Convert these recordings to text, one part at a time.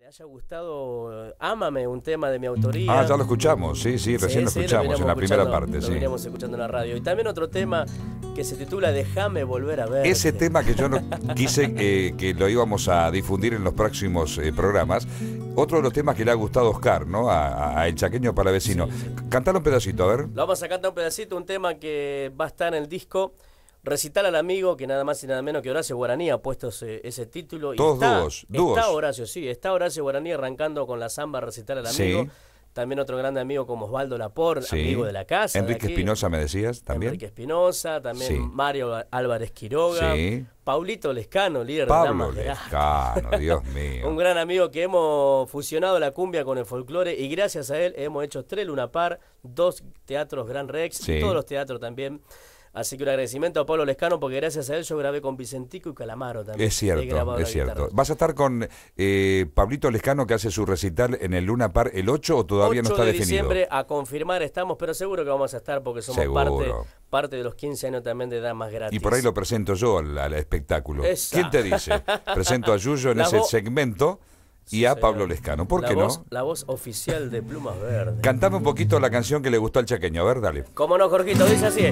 haya gustado Ámame, un tema de mi autoría. Ah, ya lo escuchamos, sí, recién lo escuchamos en la primera parte. Lo veníamos escuchando en la radio. Y también otro tema que se titula Déjame volver a verte. Ese tema que yo no quise que lo íbamos a difundir en los próximos programas. Otro de los temas que le ha gustado a Oscar, ¿no? A El Chaqueño Palavecino. Sí. Cantalo un pedacito, a ver. Lo vamos a cantar un pedacito, un tema que va a estar en el disco Recital al Amigo, que nada más y nada menos que Horacio Guaraní ha puesto ese título. Todos dúos. Está Horacio, sí, está Horacio Guaraní arrancando con la samba Recital al Amigo. Sí. También otro grande amigo como Osvaldo Lapor, sí, amigo de la casa. Enrique Espinosa, me decías, también. Enrique Espinosa, también sí. Mario Álvarez Quiroga. Sí. Paulito Lescano, líder de Pablo Lescano, Dios mío. Un gran amigo que hemos fusionado la cumbia con el folclore y gracias a él hemos hecho 3 Luna Par, 2 teatros Gran Rex, sí, y todos los teatros también. Así que un agradecimiento a Pablo Lescano porque gracias a él yo grabé con Vicentico y Calamaro también. Es cierto, es cierto. ¿Vas a estar con Pablito Lescano que hace su recital en el Luna Par el 8 o todavía no está definido? 8 de diciembre a confirmar estamos, pero seguro que vamos a estar porque somos parte de los 15 años también de Damas Gratis. Y por ahí lo presento yo al espectáculo. ¿Quién te dice? Presento a Yuyo en ese segmento. Y a Pablo Lescano, ¿por qué no? La voz oficial de Plumas Verdes. Cantame un poquito la canción que le gustó al chaqueño, a ver, dale. Cómo no, Jorgito, dice así.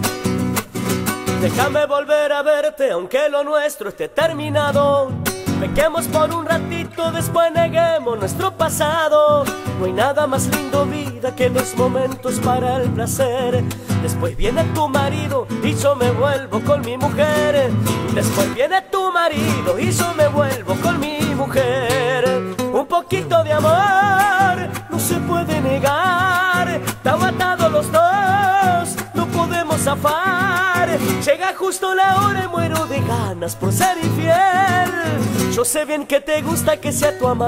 Déjame volver a verte aunque lo nuestro esté terminado. Pequemos por un ratito, después neguemos nuestro pasado. No hay nada más lindo, vida, que los momentos para el placer. Después viene tu marido y yo me vuelvo con mi mujer. Después viene tu marido y yo me vuelvo con mi mujer. Un poquito de amor no se puede negar. Estamos atados los dos, no podemos zafar. Llega justo la hora y muero de ganas por ser infiel. Yo sé bien que te gusta que sea tu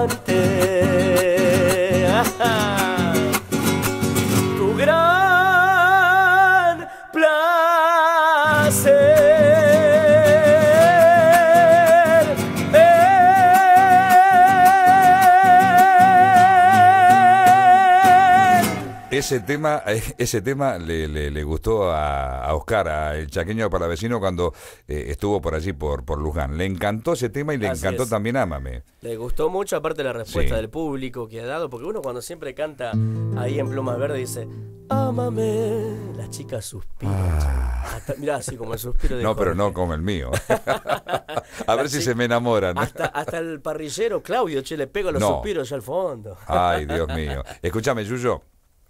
amante. Tu gran placer. Ese tema le gustó a Oscar, a El Chaqueño Palavecino, cuando estuvo por allí, por Luján. Le encantó ese tema y le encantó también Ámame. Le gustó mucho, aparte la respuesta del público que ha dado, porque uno cuando siempre canta ahí en Plumas Verdes dice, ámame, las chicas suspiran. Mirá, así como el suspiro de No, Jorge. pero no como el mío. A ver si se me enamoran. Hasta el parrillero Claudio, le pego los suspiros ya al fondo. Ay, Dios mío. Escúchame, Yuyo.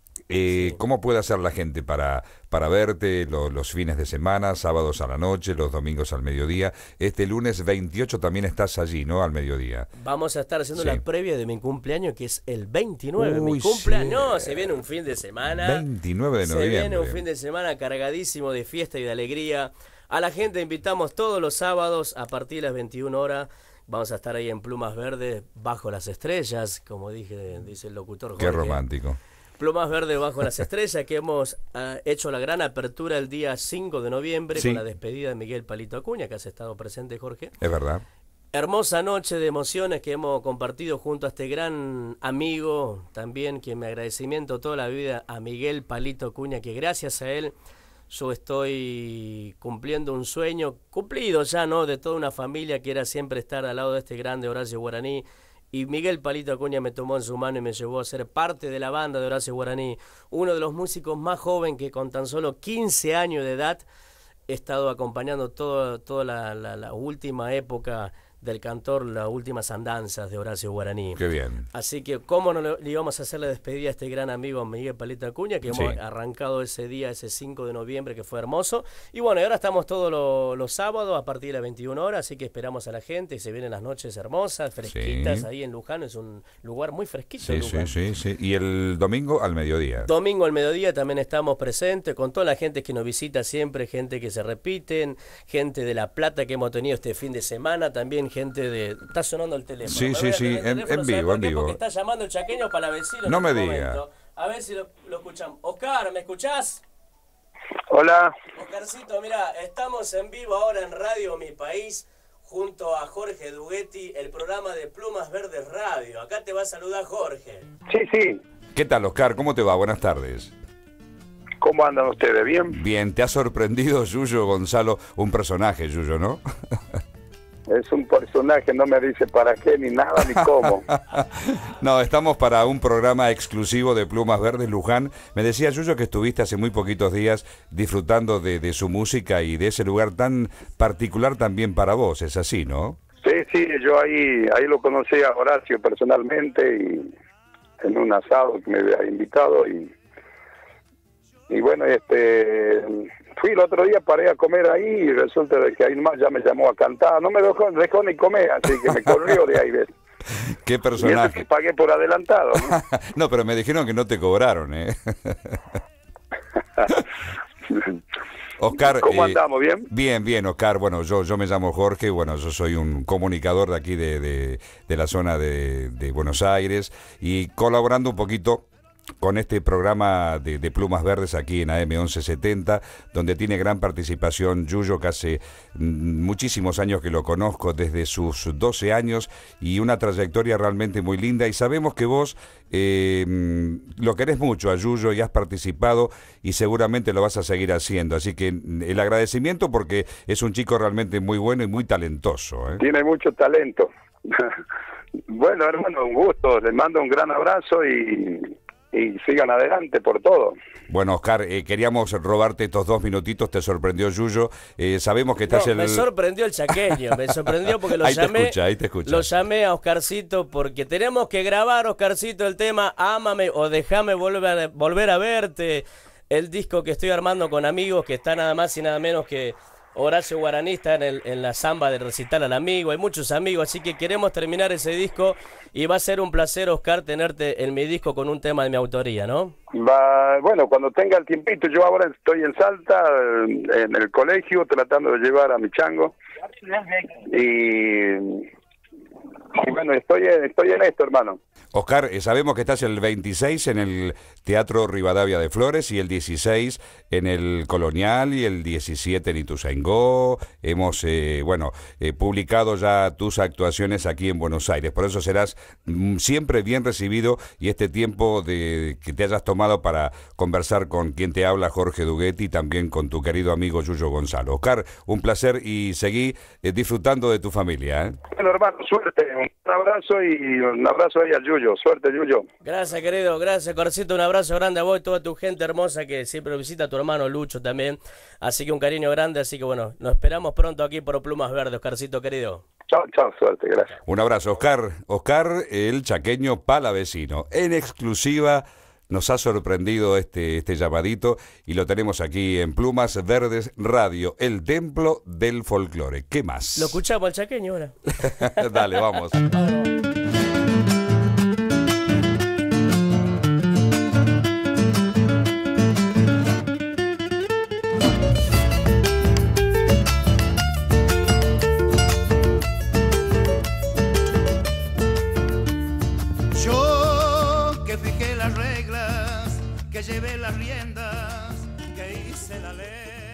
¿Cómo puede hacer la gente para verte los fines de semana, sábados a la noche, los domingos al mediodía? Este lunes 28 también estás allí, ¿no? Al mediodía. Vamos a estar haciendo la previa de mi cumpleaños, que es el 29. Mi cumpleaños, se viene un fin de semana. 29 de noviembre. Se viene un fin de semana cargadísimo de fiesta y de alegría. A la gente invitamos todos los sábados a partir de las 21 horas. Vamos a estar ahí en Plumas Verdes, bajo las estrellas, como dice el locutor Jorge. Qué romántico. Plumas Verdes bajo las estrellas, que hemos hecho la gran apertura el día 5 de noviembre con la despedida de Miguel Palito Acuña, que has estado presente, Jorge. Es verdad. Hermosa noche de emociones que hemos compartido junto a este gran amigo, también que me agradecimiento toda la vida a Miguel Palito Acuña, que gracias a él yo estoy cumpliendo un sueño, cumplido ya, ¿no? De toda una familia que era siempre estar al lado de este grande Horacio Guaraní. Y Miguel Palito Acuña me tomó en su mano y me llevó a ser parte de la banda de Horacio Guaraní, uno de los músicos más jóvenes que con tan solo 15 años de edad he estado acompañando toda la última época del cantor, las últimas andanzas de Horacio Guaraní. Qué bien. Así que cómo no le íbamos a hacer la despedida a este gran amigo Miguel Palito Acuña, que hemos arrancado ese día, ese 5 de noviembre, que fue hermoso. Y bueno, y ahora estamos todos los sábados a partir de las 21 horas, así que esperamos a la gente y se vienen las noches hermosas, fresquitas, ahí en Luján. Es un lugar muy fresquito. Sí. Y el domingo al mediodía. Domingo al mediodía también estamos presentes con toda la gente que nos visita siempre, gente que se repiten, gente de La Plata que hemos tenido este fin de semana, también gente de... Está sonando el teléfono. Sí, en vivo, en vivo. Porque está llamando el Chaqueño Palavecino. No me diga. A ver si lo escuchamos. Oscar, ¿me escuchás? Hola. Oscarcito, mira, estamos en vivo ahora en Radio Mi País, junto a Jorge Duguetti, el programa de Plumas Verdes Radio. Acá te va a saludar Jorge. Sí. ¿Qué tal, Oscar? ¿Cómo te va? Buenas tardes. ¿Cómo andan ustedes? ¿Bien? Bien, ¿te ha sorprendido Yuyo Gonzalo? Un personaje, Yuyo, ¿no? Es un personaje, no me dice para qué, ni nada, ni cómo. No, estamos para un programa exclusivo de Plumas Verdes, Luján. Me decía Yuyo que estuviste hace muy poquitos días disfrutando de su música y de ese lugar tan particular también para vos, es así, ¿no? Sí, yo ahí lo conocí a Horacio personalmente y en un asado que me había invitado y bueno, fui el otro día, paré a comer ahí y resulta de que ahí más ya me llamó a cantar, no me dejó ni comer, así que me corrió de ahí. ¿Ves? Qué Y eso personaje. que pagué por adelantado, ¿no? No, pero me dijeron que no te cobraron, ¿eh? Oscar, ¿Cómo andamos? ¿Bien? Bien, Oscar. Bueno, yo me llamo Jorge, bueno, yo soy un comunicador de aquí de la zona de Buenos Aires y colaborando un poquito con este programa de Plumas Verdes aquí en AM 1170, donde tiene gran participación Yuyo, que hace muchísimos años que lo conozco, desde sus 12 años, y una trayectoria realmente muy linda, y sabemos que vos lo querés mucho a Yuyo y has participado y seguramente lo vas a seguir haciendo, así que el agradecimiento porque es un chico realmente muy bueno y muy talentoso, ¿eh? Tiene mucho talento. Bueno, hermano, un gusto, les mando un gran abrazo y sigan adelante por todo. Bueno, Oscar, queríamos robarte estos 2 minutitos, te sorprendió Yuyo, sabemos que estás Me sorprendió el chaqueño, me sorprendió porque ahí te escucha. Lo llamé a Oscarcito porque tenemos que grabar, Oscarcito, el tema Ámame o Déjame volver a verte, el disco que estoy armando con amigos que está nada más y nada menos que Horacio Guaraní está en la samba de Recital al Amigo, hay muchos amigos, así que queremos terminar ese disco y va a ser un placer, Oscar, tenerte en mi disco con un tema de mi autoría, ¿no? Bueno, cuando tenga el tiempito, yo ahora estoy en Salta, en el colegio, tratando de llevar a mi chango, y bueno, estoy en esto, hermano. Oscar, sabemos que estás el 26 en el Teatro Rivadavia de Flores y el 16 en el Colonial y el 17 en Ituzaingó. Hemos, publicado ya tus actuaciones aquí en Buenos Aires. Por eso serás siempre bien recibido y este tiempo que te hayas tomado para conversar con quien te habla, Jorge Duguetti, y también con tu querido amigo Yuyo Gonzalo. Oscar, un placer y seguí disfrutando de tu familia, ¿eh? Bueno, hermano, suerte. Un abrazo y un abrazo ahí a Yuyo. Suerte, Yuyo. Gracias, querido. Gracias, Corcito. Un abrazo grande a vos y toda tu gente hermosa que siempre visita, a tu hermano Lucho también. Así que un cariño grande. Así que bueno, nos esperamos pronto aquí por Plumas Verdes, Oscarcito, querido. Chao, suerte, gracias. Un abrazo, Oscar. Oscar, el chaqueño palavecino. En exclusiva nos ha sorprendido este llamadito y lo tenemos aquí en Plumas Verdes Radio, el templo del folclore. ¿Qué más? Lo escuchamos al chaqueño ahora. Dale, vamos. Que llevé las riendas, que hice la ley.